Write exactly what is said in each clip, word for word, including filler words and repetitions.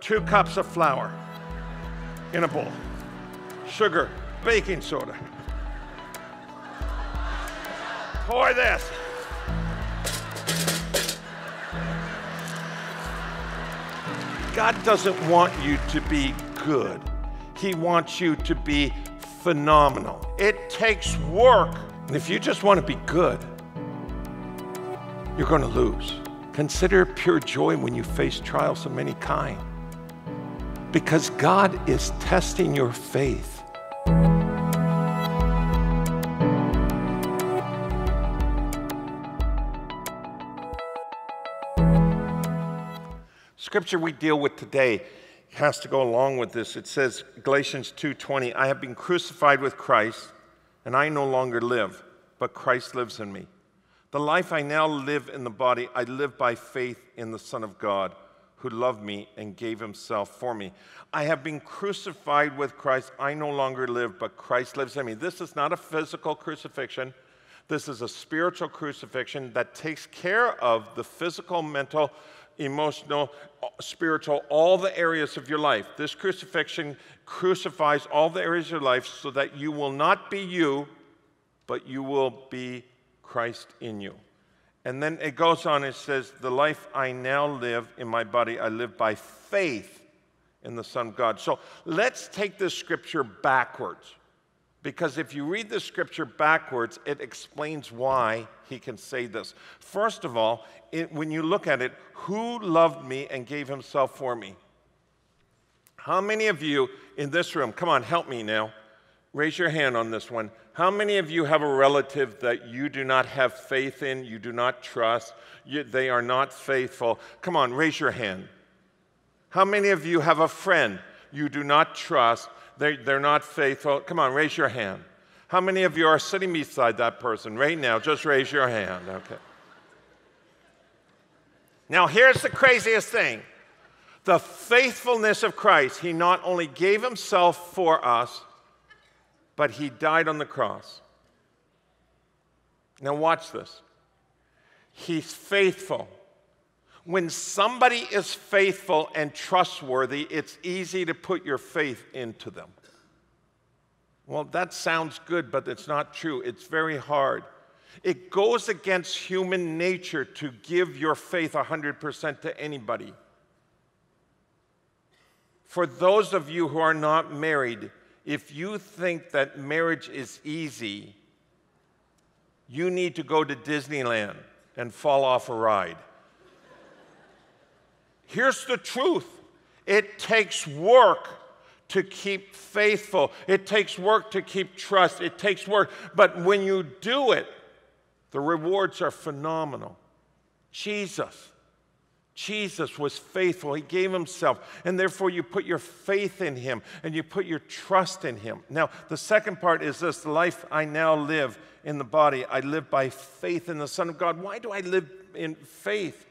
two cups of flour in a bowl, sugar, baking soda. Pour this. God doesn't want you to be good. He wants you to be phenomenal. It takes work. And if you just want to be good, you're going to lose. Consider pure joy when you face trials of many kinds, because God is testing your faith. Scripture we deal with today has to go along with this. It says, Galatians two twenty, I have been crucified with Christ, and I no longer live, but Christ lives in me. The life I now live in the body, I live by faith in the Son of God, who loved me and gave himself for me. I have been crucified with Christ. I no longer live, but Christ lives in me. This is not a physical crucifixion. This is a spiritual crucifixion that takes care of the physical, mental, emotional, spiritual, all the areas of your life. This crucifixion crucifies all the areas of your life so that you will not be you, but you will be Christ in you. And then it goes on, it says, the life I now live in my body, I live by faith in the Son of God. So let's take this scripture backwards, because if you read the scripture backwards, it explains why he can say this. First of all, it, when you look at it, who loved me and gave himself for me? How many of you in this room, come on, help me now, raise your hand on this one. How many of you have a relative that you do not have faith in, you do not trust, you, they are not faithful? Come on, raise your hand. How many of you have a friend you do not trust, they, they're not faithful? Come on, raise your hand. How many of you are sitting beside that person right now? Just raise your hand, okay. Now here's the craziest thing. The faithfulness of Christ. He not only gave himself for us, but he died on the cross. Now watch this. He's faithful. When somebody is faithful and trustworthy, it's easy to put your faith into them. Well, that sounds good, but it's not true. It's very hard. It goes against human nature to give your faith one hundred percent to anybody. For those of you who are not married, if you think that marriage is easy, you need to go to Disneyland and fall off a ride. Here's the truth. It takes work to keep faithful. It takes work to keep trust. It takes work. But when you do it, the rewards are phenomenal. Jesus. Jesus was faithful. He gave himself, and therefore you put your faith in him and you put your trust in him. Now, the second part is this: the life I now live in the body, I live by faith in the Son of God. Why do I live in faith?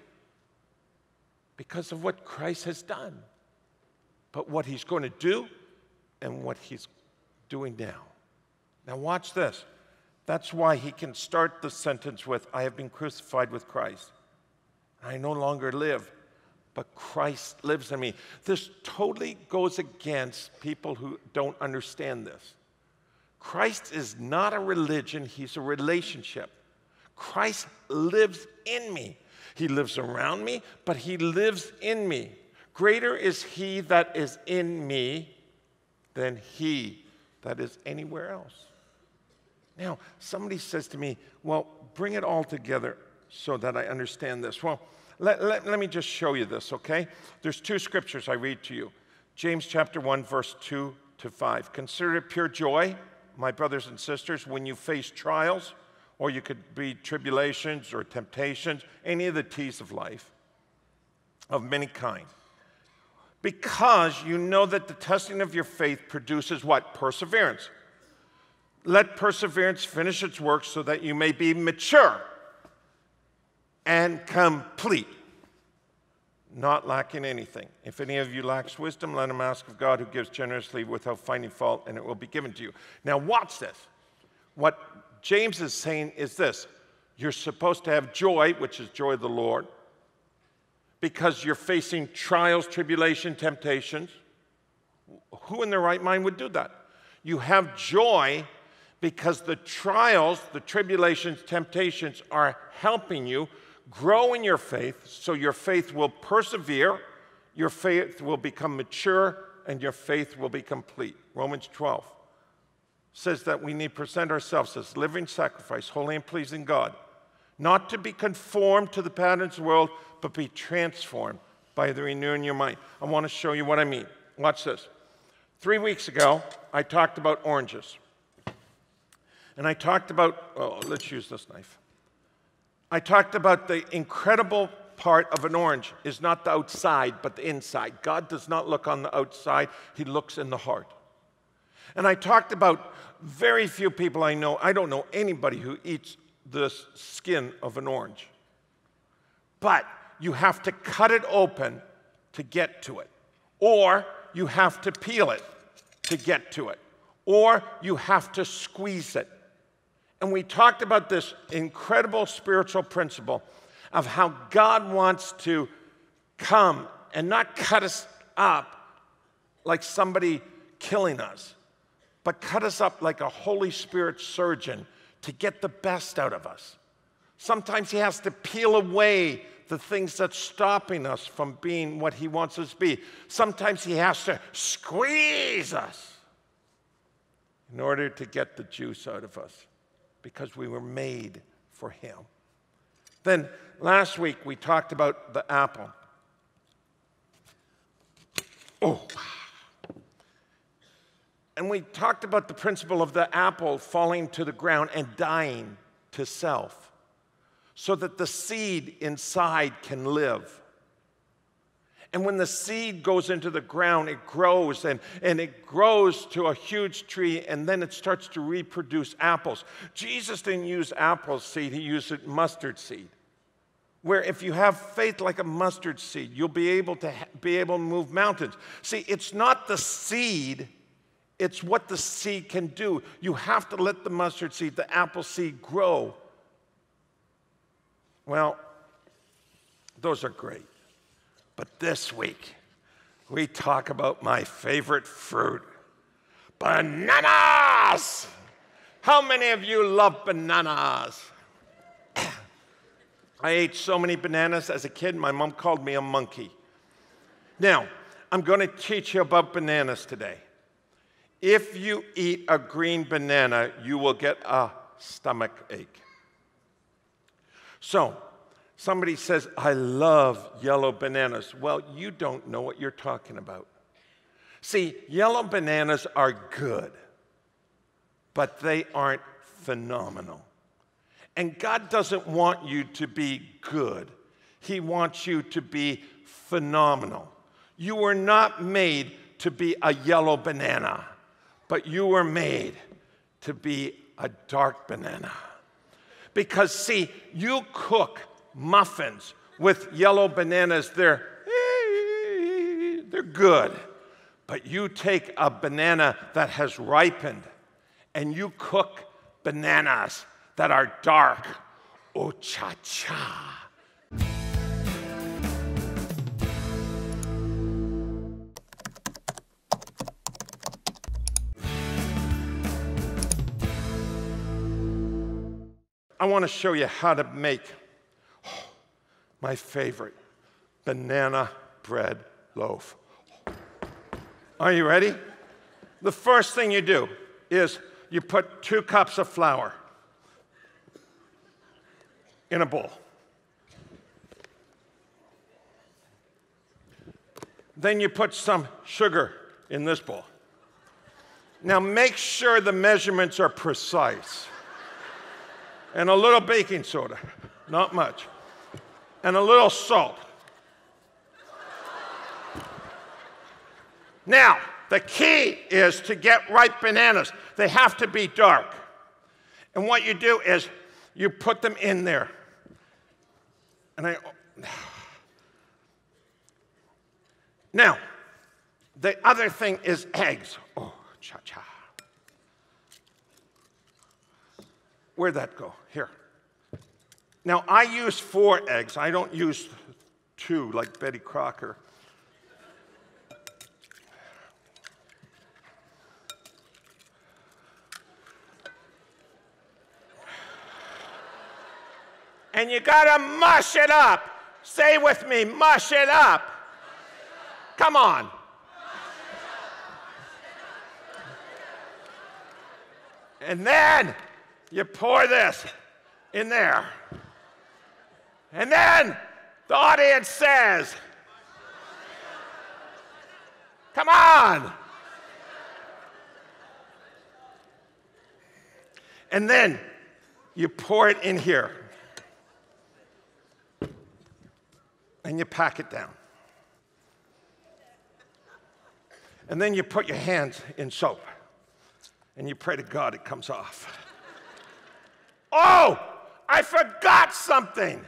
Because of what Christ has done, but what he's going to do and what he's doing now. Now watch this. That's why he can start the sentence with, I have been crucified with Christ. I no longer live, but Christ lives in me. This totally goes against people who don't understand this. Christ is not a religion, he's a relationship. Christ lives in me. He lives around me, but he lives in me. Greater is he that is in me than he that is anywhere else. Now, somebody says to me, well, bring it all together so that I understand this. Well, let, let, let me just show you this, okay? There's two scriptures I read to you. James chapter one, verse two to five. Consider it pure joy, my brothers and sisters, when you face trials, or you could be tribulations or temptations, any of the T's of life, of many kinds. Because you know that the testing of your faith produces what? Perseverance. Let perseverance finish its work so that you may be mature and complete, not lacking anything. If any of you lacks wisdom, let him ask of God, who gives generously without finding fault, and it will be given to you. Now watch this. What James is saying is this: you're supposed to have joy, which is joy of the Lord, because you're facing trials, tribulation, temptations. Who in their right mind would do that? You have joy because the trials, the tribulations, temptations are helping you grow in your faith, so your faith will persevere, your faith will become mature, and your faith will be complete. Romans twelve says that we need to present ourselves as living sacrifice, holy and pleasing God, not to be conformed to the patterns of the world, but be transformed by the renewing of your mind. I want to show you what I mean. Watch this. Three weeks ago, I talked about oranges. And I talked about, oh, let's use this knife. I talked about the incredible part of an orange is not the outside, but the inside. God does not look on the outside, he looks in the heart. And I talked about very few people I know, I don't know anybody who eats the skin of an orange. But you have to cut it open to get to it. Or you have to peel it to get to it. Or you have to squeeze it. And we talked about this incredible spiritual principle of how God wants to come and not cut us up like somebody killing us, but cut us up like a Holy Spirit surgeon to get the best out of us. Sometimes he has to peel away the things that's stopping us from being what he wants us to be. Sometimes he has to squeeze us in order to get the juice out of us, because we were made for him. Then last week we talked about the apple. Oh, and we talked about the principle of the apple falling to the ground and dying to self, so that the seed inside can live. And when the seed goes into the ground, it grows, and, and it grows to a huge tree, and then it starts to reproduce apples. Jesus didn't use apple seed, he used mustard seed. Where if you have faith like a mustard seed, you'll be able to be able to move mountains. See, it's not the seed, it's what the seed can do. You have to let the mustard seed, the apple seed, grow. Well, those are great. But this week, we talk about my favorite fruit, bananas! How many of you love bananas? I ate so many bananas as a kid, my mom called me a monkey. Now, I'm going to teach you about bananas today. If you eat a green banana, you will get a stomach ache. So, somebody says, I love yellow bananas. Well, you don't know what you're talking about. See, yellow bananas are good, but they aren't phenomenal. And God doesn't want you to be good. He wants you to be phenomenal. You were not made to be a yellow banana, but you were made to be a dark banana. Because, see, you cook muffins with yellow bananas, they're, they're good. But you take a banana that has ripened and you cook bananas that are dark. Oh, cha-cha. I want to show you how to make oh, my favorite banana bread loaf. Are you ready? The first thing you do is you put two cups of flour in a bowl. Then you put some sugar in this bowl. Now make sure the measurements are precise. And a little baking soda, not much. And a little salt. Now, the key is to get ripe bananas. They have to be dark. And what you do is you put them in there. And I... Now, the other thing is eggs. Oh, cha-cha. Where'd that go? Here. Now, I use four eggs. I don't use two, like Betty Crocker. And you gotta mush it up. Say with me, mush it up. Come on. And then you pour this in there. And then the audience says, come on. And then you pour it in here. And you pack it down. And then you put your hands in soap. And you pray to God it comes off. Oh, I forgot something.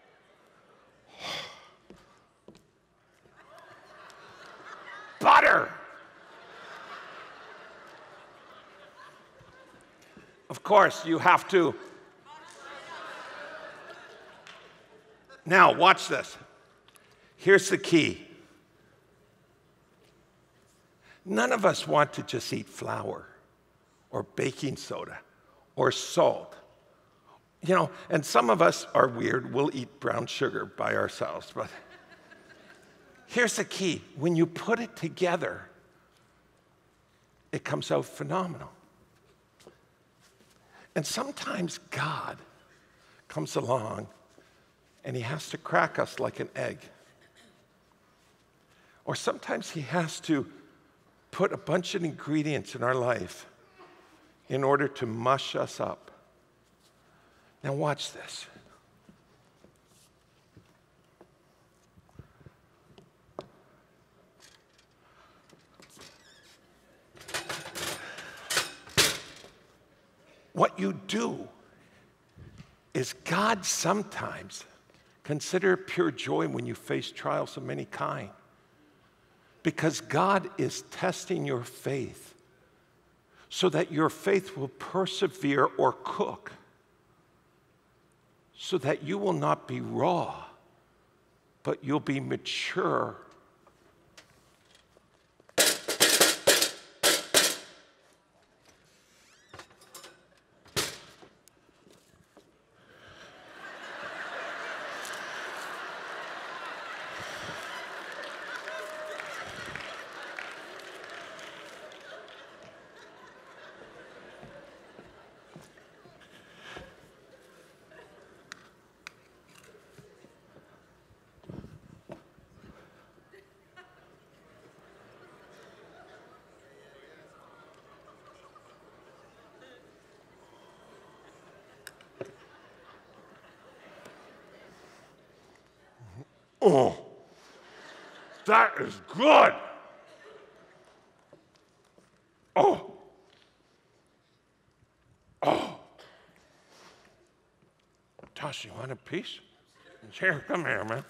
Butter. Of course, you have to. Now, watch this. Here's the key. None of us want to just eat flour or baking soda or salt. You know, and some of us are weird. We'll eat brown sugar by ourselves. But here's the key. When you put it together, it comes out phenomenal. And sometimes God comes along and he has to crack us like an egg. Or sometimes he has to put a bunch of ingredients in our life in order to mush us up. Now watch this. What you do is God sometimes consider pure joy when you face trials of many kind. Because God is testing your faith so that your faith will persevere or cook, so that you will not be raw, but you'll be mature. Oh, that is good. Oh. Oh. Tosh, you want a piece? Here, come here, man.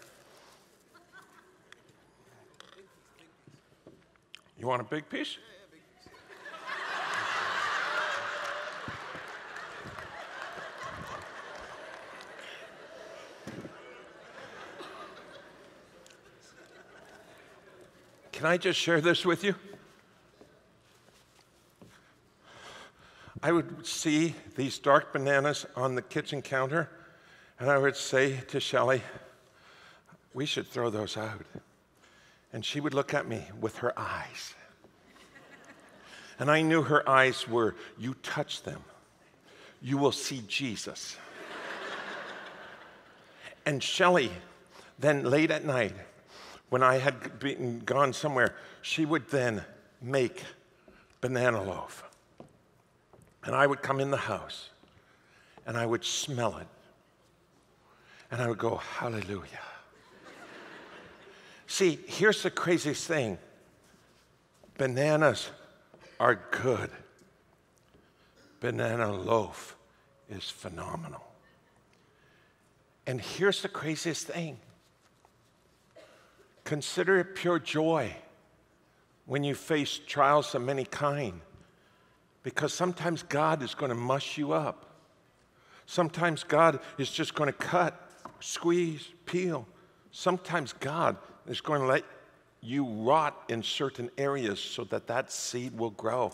You want a big piece? Can I just share this with you? I would see these dark bananas on the kitchen counter, and I would say to Shelley, we should throw those out. And she would look at me with her eyes. And I knew her eyes were, you touch them, you will see Jesus. And Shelley, then late at night, when I had been gone somewhere, she would then make banana loaf. And I would come in the house, and I would smell it. And I would go, hallelujah. See, here's the craziest thing. Bananas are good. Banana loaf is phenomenal. And here's the craziest thing. Consider it pure joy when you face trials of many kind, because sometimes God is going to mush you up. Sometimes God is just going to cut, squeeze, peel, Sometimes God is going to let you rot in certain areas so that that seed will grow.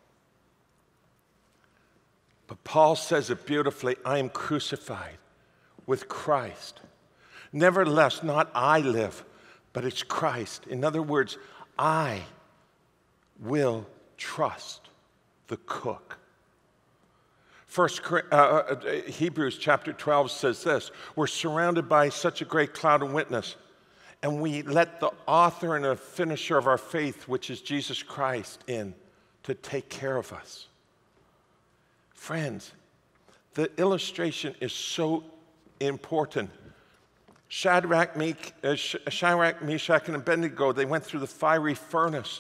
But Paul says it beautifully, I am crucified with Christ. Nevertheless, not I live, but it's Christ. In other words, I will trust the cook. First, uh, Hebrews chapter twelve says this, we're surrounded by such a great cloud of witness, and we let the author and the finisher of our faith, which is Jesus Christ, in to take care of us. Friends, the illustration is so important. Shadrach, Meshach, and Abednego, they went through the fiery furnace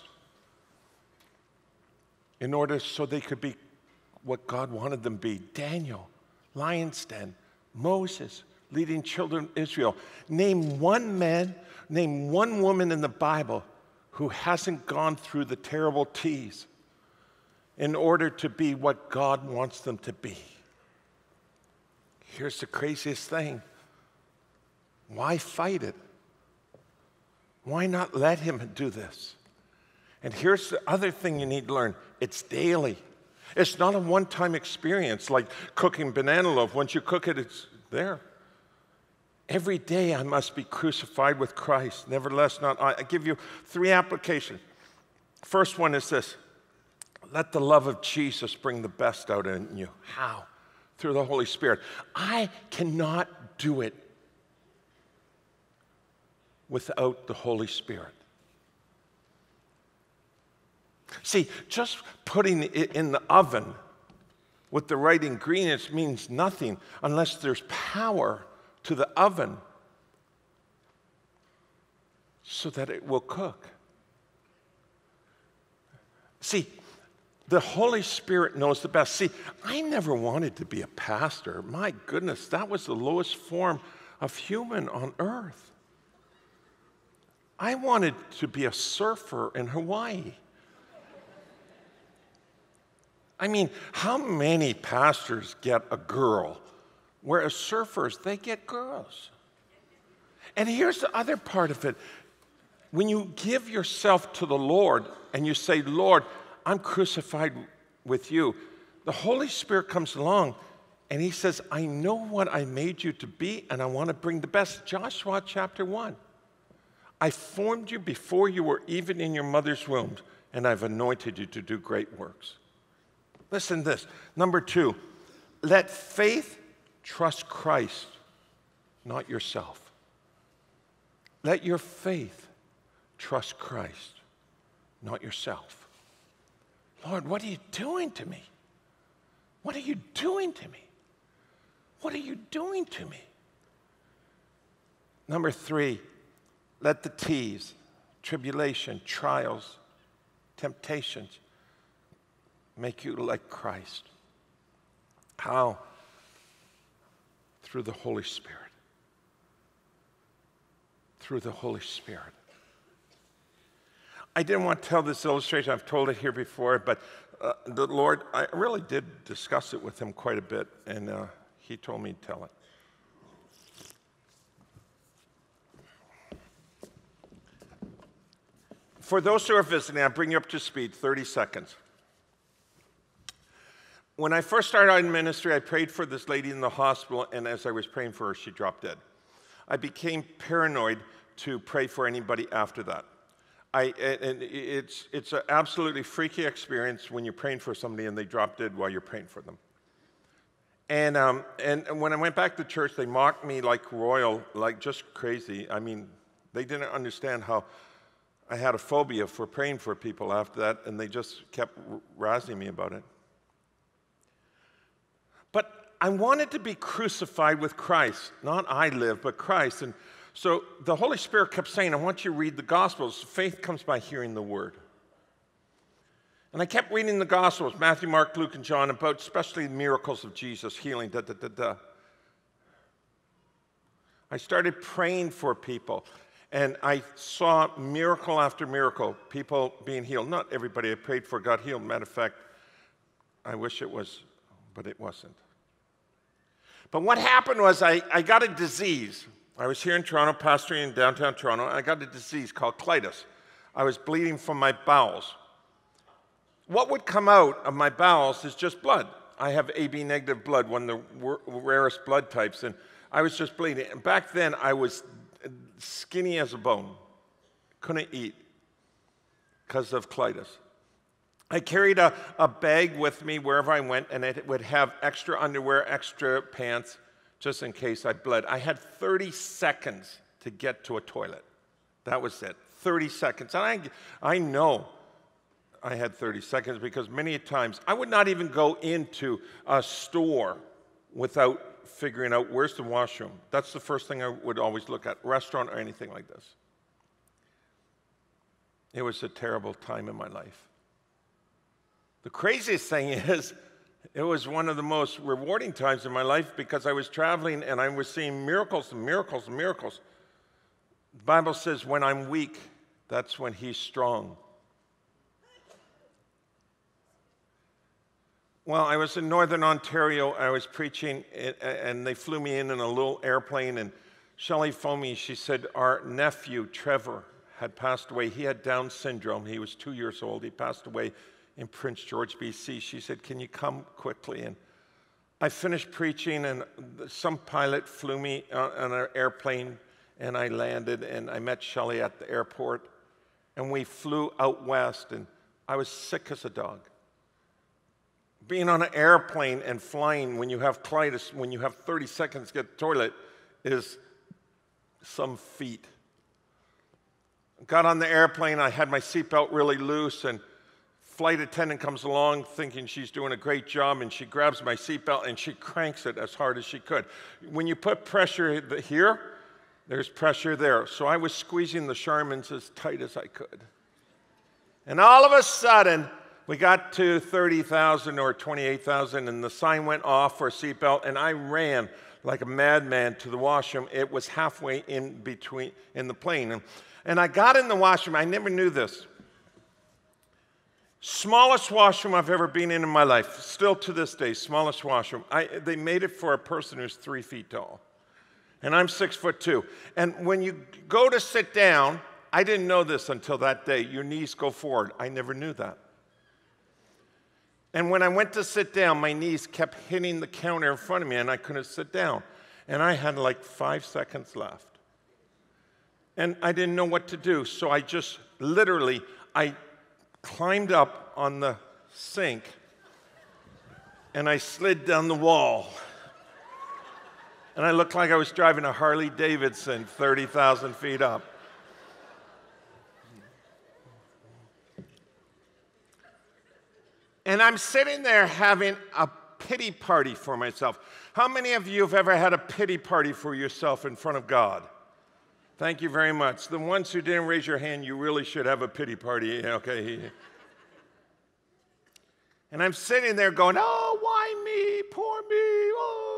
in order so they could be what God wanted them to be. Daniel, lion's den, Moses, leading children of Israel. Name one man, name one woman in the Bible who hasn't gone through the terrible T's in order to be what God wants them to be. Here's the craziest thing. Why fight it? Why not let him do this? And here's the other thing you need to learn. It's daily. It's not a one-time experience like cooking banana loaf. Once you cook it, it's there. Every day I must be crucified with Christ. Nevertheless, not I. I give you three applications. First one is this. Let the love of Jesus bring the best out in you. How? Through the Holy Spirit. I cannot do it without the Holy Spirit. See, just putting it in the oven with the right ingredients means nothing unless there's power to the oven so that it will cook. See, the Holy Spirit knows the best. See, I never wanted to be a pastor. My goodness, that was the lowest form of human on earth. I wanted to be a surfer in Hawaii. I mean, how many pastors get a girl, whereas surfers, they get girls? And here's the other part of it. When you give yourself to the Lord and you say, Lord, I'm crucified with you, the Holy Spirit comes along and he says, I know what I made you to be and I want to bring the best. Joshua chapter one. I formed you before you were even in your mother's womb, and I've anointed you to do great works. Listen to this. Number two, let faith trust Christ, not yourself. Let your faith trust Christ, not yourself. Lord, what are you doing to me? What are you doing to me? What are you doing to me? Number three, let the T's, tribulation, trials, temptations, make you like Christ. How? Through the Holy Spirit. Through the Holy Spirit. I didn't want to tell this illustration. I've told it here before, but uh, the Lord, I really did discuss it with him quite a bit, and uh, he told me to tell it. For those who are visiting, I'll bring you up to speed, thirty seconds. When I first started out in ministry, I prayed for this lady in the hospital, and as I was praying for her, she dropped dead. I became paranoid to pray for anybody after that. I, and it's, it's an absolutely freaky experience when you're praying for somebody and they drop dead while you're praying for them. And, um, and, and when I went back to church, they mocked me like royal, like just crazy. I mean, they didn't understand how I had a phobia for praying for people after that, and they just kept razzing me about it. But I wanted to be crucified with Christ. Not I live, but Christ. And so the Holy Spirit kept saying, I want you to read the Gospels. Faith comes by hearing the Word. And I kept reading the Gospels, Matthew, Mark, Luke, and John, about especially the miracles of Jesus, healing, da, da, da, da. I started praying for people. And I saw miracle after miracle, people being healed. Not everybody I prayed for got healed. Matter of fact, I wish it was, but it wasn't. But what happened was I, I got a disease. I was here in Toronto, pastoring in downtown Toronto, and I got a disease called colitis. I was bleeding from my bowels. What would come out of my bowels is just blood. I have A B negative blood, one of the rarest blood types, and I was just bleeding. And back then, I was skinny as a bone. Couldn't eat because of colitis. I carried a, a bag with me wherever I went, and it would have extra underwear, extra pants, just in case I bled. I had thirty seconds to get to a toilet. That was it, thirty seconds. And I, I know I had thirty seconds because many times I would not even go into a store without figuring out where's the washroom. That's the first thing I would always look at, restaurant or anything like this. It was a terrible time in my life. The craziest thing is, it was one of the most rewarding times in my life because I was traveling and I was seeing miracles and miracles and miracles. The Bible says, when I'm weak, that's when he's strong. Well, I was in Northern Ontario. I was preaching, and they flew me in in a little airplane, and Shelley phoned me. She said our nephew, Trevor, had passed away. He had Down syndrome. He was two years old. He passed away in Prince George, B C. She said, can you come quickly? And I finished preaching, and some pilot flew me on an airplane, and I landed, and I met Shelley at the airport, and we flew out west, and I was sick as a dog. Being on an airplane and flying when you have colitis, when you have thirty seconds to get to the toilet, is some feat. Got on the airplane, I had my seatbelt really loose, and flight attendant comes along thinking she's doing a great job, and she grabs my seatbelt and she cranks it as hard as she could. When you put pressure here, there's pressure there. So I was squeezing the Charmans as tight as I could. And all of a sudden, we got to thirty thousand or twenty-eight thousand, and the sign went off for a seatbelt, and I ran like a madman to the washroom. It was halfway in between in the plane. And, and I got in the washroom. I never knew this. Smallest washroom I've ever been in in my life. Still to this day, smallest washroom. I, they made it for a person who's three feet tall. And I'm six foot two. And when you go to sit down, I didn't know this until that day. Your knees go forward. I never knew that. And when I went to sit down, my knees kept hitting the counter in front of me, and I couldn't sit down. And I had like five seconds left. And I didn't know what to do, so I just literally, I climbed up on the sink, and I slid down the wall. And I looked like I was driving a Harley Davidson thirty thousand feet up. And I'm sitting there having a pity party for myself. How many of you have ever had a pity party for yourself in front of God? Thank you very much. The ones who didn't raise your hand, you really should have a pity party, okay? And I'm sitting there going, oh, why me? Poor me.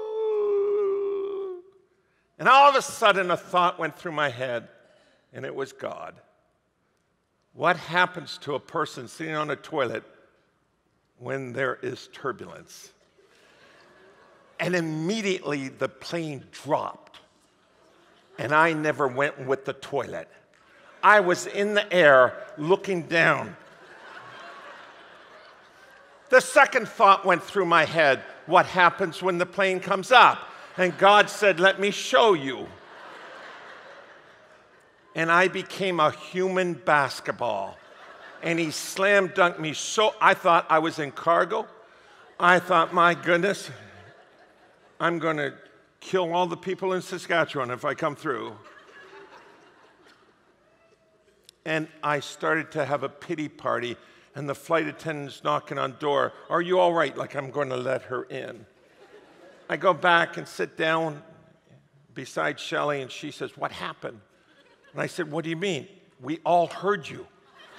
Oh. And all of a sudden, a thought went through my head, and it was God. What happens to a person sitting on a toilet when there is turbulence? And immediately the plane dropped, and I never went with the toilet. I was in the air looking down. The second thought went through my head, what happens when the plane comes up? And God said, let me show you. And I became a human basketball. And he slam dunked me so, I thought I was in cargo. I thought, my goodness, I'm going to kill all the people in Saskatchewan if I come through. And I started to have a pity party, and the flight attendant's knocking on the door. Are you all right? Like I'm going to let her in. I go back and sit down beside Shelley, and she says, what happened? And I said, what do you mean? We all heard you.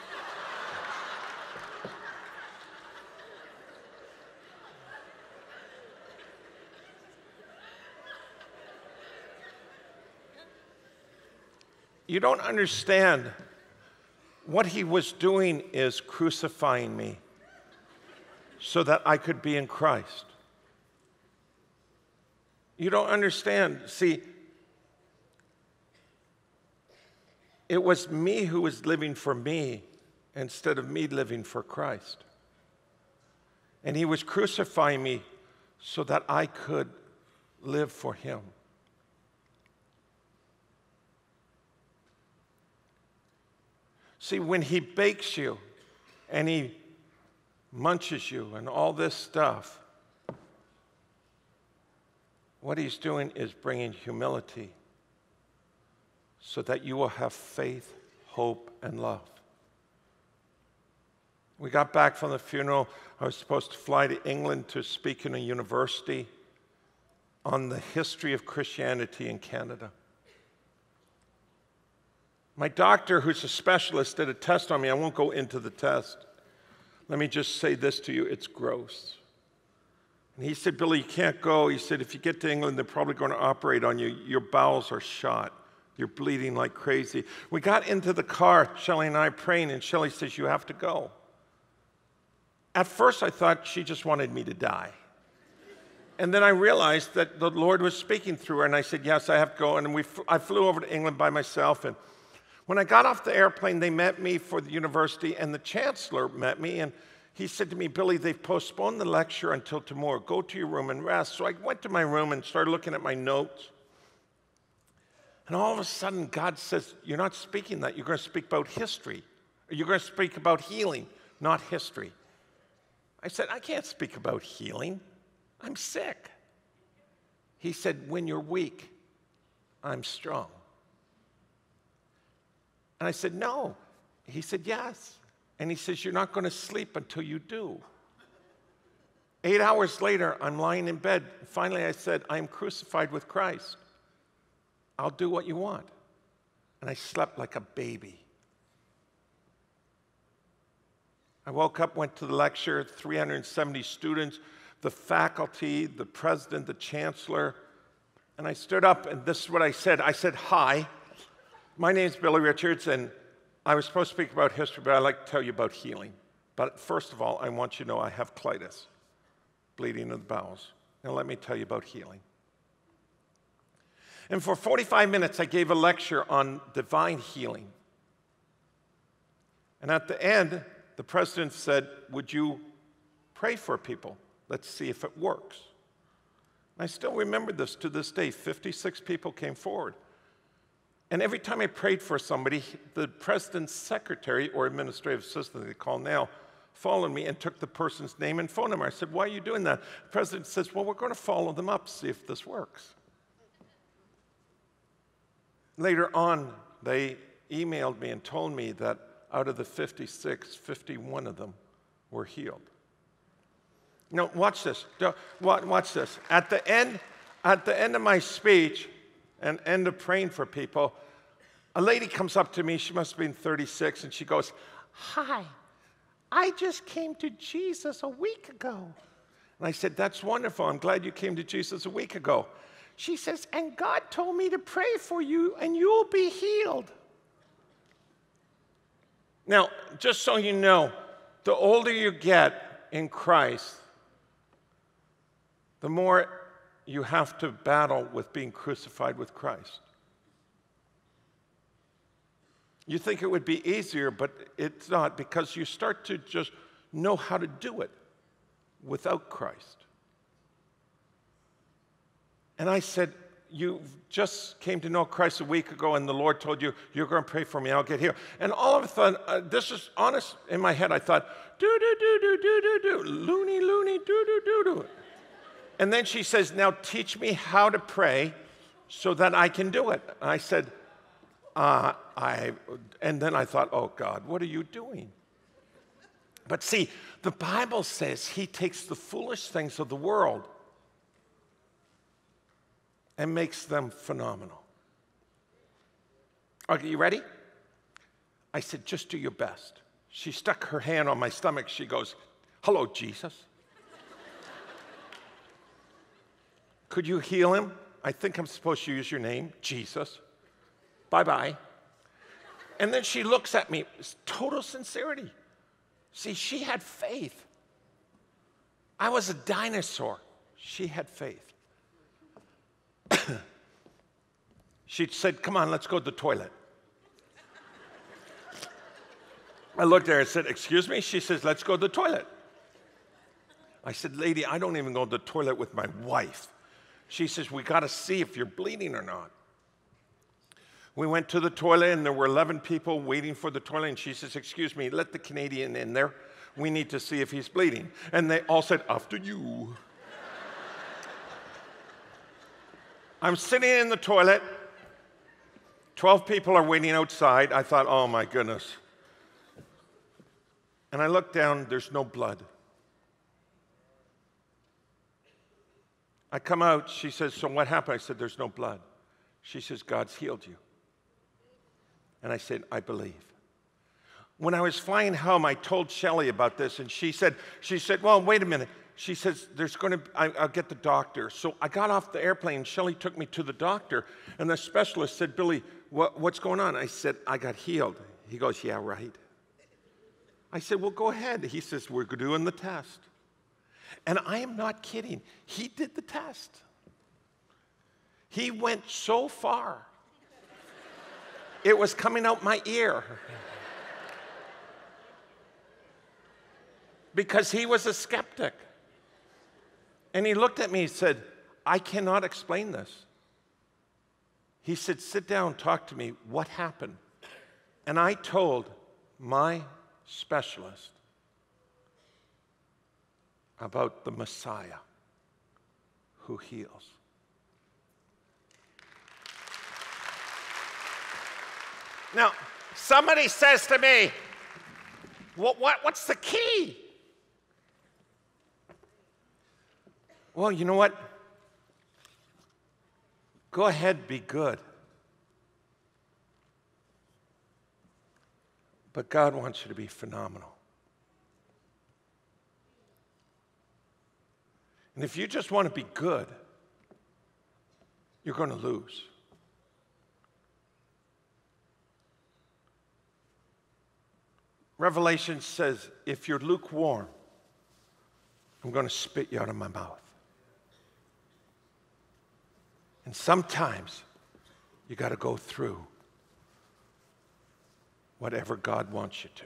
You don't understand. What he was doing is crucifying me so that I could be in Christ. You don't understand. See, It was me who was living for me instead of me living for Christ. And he was crucifying me so that I could live for him. See, when he bakes you and he munches you and all this stuff, what he's doing is bringing humility so that you will have faith, hope, and love. We got back from the funeral. I was supposed to fly to England to speak in a university on the history of Christianity in Canada. My doctor, who's a specialist, did a test on me. I won't go into the test. Let me just say this to you, it's gross. And he said, Billy, you can't go. He said, if you get to England, they're probably going to operate on you. Your bowels are shot. You're bleeding like crazy. We got into the car, Shelley and I praying, and Shelley says, you have to go. At first, I thought she just wanted me to die. And then I realized that the Lord was speaking through her, and I said, yes, I have to go. And we, I flew over to England by myself, and when I got off the airplane, they met me for the university, and the chancellor met me, and he said to me, Billy, they've postponed the lecture until tomorrow. Go to your room and rest. So I went to my room and started looking at my notes. And all of a sudden, God says, you're not speaking that. You're going to speak about history. You're going to speak about healing, not history. I said, I can't speak about healing. I'm sick. He said, when you're weak, I'm strong. And I said, no. He said, yes. And he says, you're not going to sleep until you do. Eight hours later, I'm lying in bed. Finally, I said, I am crucified with Christ. I'll do what you want. And I slept like a baby. I woke up, went to the lecture, three hundred seventy students, the faculty, the president, the chancellor. And I stood up, and this is what I said. I said, hi. My name's Billy Richards, and I was supposed to speak about history, but I'd like to tell you about healing. But first of all, I want you to know I have colitis, bleeding of the bowels. Now let me tell you about healing. And for forty-five minutes, I gave a lecture on divine healing. And at the end, the president said, would you pray for people? Let's see if it works. And I still remember this to this day. fifty-six people came forward. And every time I prayed for somebody, the president's secretary or administrative assistant, they call now, followed me and took the person's name and phone number. I said, why are you doing that? The president says, well, we're going to follow them up, see if this works. Later on, they emailed me and told me that out of the fifty-six, fifty-one of them were healed. Now, watch this. Watch this. At the end, at the end of my speech and end of praying for people, a lady comes up to me. She must have been thirty-six, and she goes, hi, I just came to Jesus a week ago. And I said, that's wonderful. I'm glad you came to Jesus a week ago. She says, and God told me to pray for you, and you'll be healed. Now, just so you know, the older you get in Christ, the more you have to battle with being crucified with Christ. You think it would be easier, but it's not, because you start to just know how to do it without Christ. And I said, you just came to know Christ a week ago, and the Lord told you, you're going to pray for me, I'll get healed. And all of a sudden, uh, this is honest in my head, I thought, do-do-do-do-do-do-do, loony, loony, do-do-do-do. And then she says, now teach me how to pray so that I can do it. And I said, uh, I, and then I thought, oh God, what are you doing? But see, the Bible says he takes the foolish things of the world and makes them phenomenal. Okay, you ready? I said, just do your best. She stuck her hand on my stomach. She goes, hello, Jesus. Could you heal him? I think I'm supposed to use your name, Jesus. Bye-bye. And then she looks at me, total sincerity. See, she had faith. I was a dinosaur. She had faith. She said, come on, let's go to the toilet. I looked at her and said, excuse me? She says, let's go to the toilet. I said, lady, I don't even go to the toilet with my wife. She says, we got to see if you're bleeding or not. We went to the toilet, and there were eleven people waiting for the toilet, and she says, excuse me, let the Canadian in there. We need to see if he's bleeding. And they all said, after you. I'm sitting in the toilet. twelve people are waiting outside. I thought, oh, my goodness. And I looked down, there's no blood. I come out, she says, so what happened? I said, there's no blood. She says, God's healed you. And I said, I believe. When I was flying home, I told Shelley about this, and she said, she said, well, wait a minute. She says, there's going to, I, I'll get the doctor. So I got off the airplane, Shelley took me to the doctor, and the specialist said, Billy, what, what's going on? I said, I got healed. He goes, yeah, right. I said, well, go ahead. He says, we're doing the test. And I am not kidding. He did the test. He went so far, it was coming out my ear. Because he was a skeptic. And he looked at me and said, I cannot explain this. He said, sit down, talk to me. What happened? And I told my specialist about the Messiah who heals. Now, somebody says to me, what, what, what's the key? Well, you know what? Go ahead, be good. But God wants you to be phenomenal. And if you just want to be good, you're going to lose. Revelation says, if you're lukewarm, I'm going to spit you out of my mouth. And sometimes you got to go through whatever God wants you to.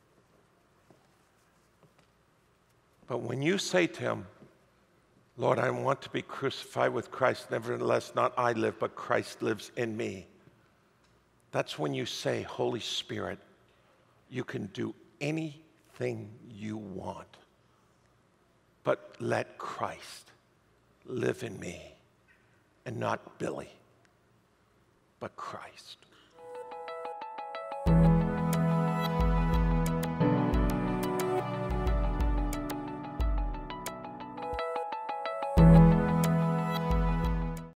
But when you say to him, Lord, I want to be crucified with Christ, nevertheless, not I live, but Christ lives in me. That's when you say, Holy Spirit, you can do anything you want, but let Christ live in me, and not Billy, but Christ.